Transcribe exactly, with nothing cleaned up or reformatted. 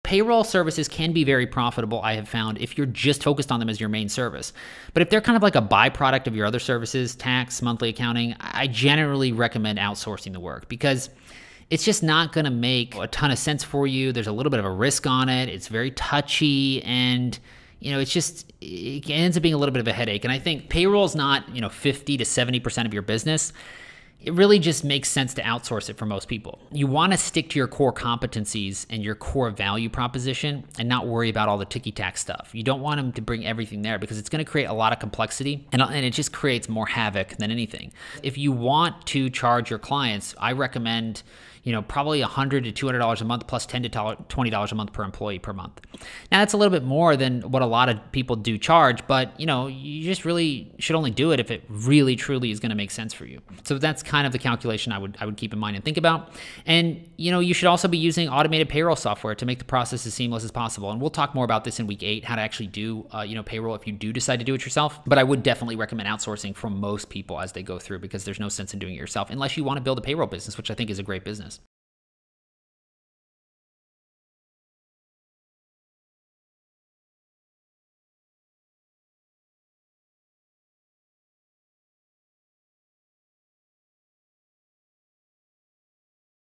Payroll services can be very profitable, I have found, if you're just focused on them as your main service. But if they're kind of like a byproduct of your other services, tax, monthly accounting, I generally recommend outsourcing the work because it's just not going to make a ton of sense for you. There's a little bit of a risk on it. It's very touchy, and you know, it's just, it ends up being a little bit of a headache. And I think payroll is not, you know, fifty to seventy percent of your business. It really just makes sense to outsource it for most people. You want to stick to your core competencies and your core value proposition and not worry about all the ticky-tack stuff. You don't want them to bring everything there because it's going to create a lot of complexity and, and it just creates more havoc than anything. If you want to charge your clients, I recommend, you know, probably one hundred to two hundred dollars a month plus ten to twenty dollars a month per employee per month. Now that's a little bit more than what a lot of people do charge, but you know, you just really should only do it if it really truly is going to make sense for you. So that's kind of the calculation I would I would keep in mind and think about. And you know, you should also be using automated payroll software to make the process as seamless as possible. And we'll talk more about this in week eight, how to actually do uh, you know, payroll if you do decide to do it yourself. But I would definitely recommend outsourcing for most people as they go through because there's no sense in doing it yourself unless you want to build a payroll business, which I think is a great business.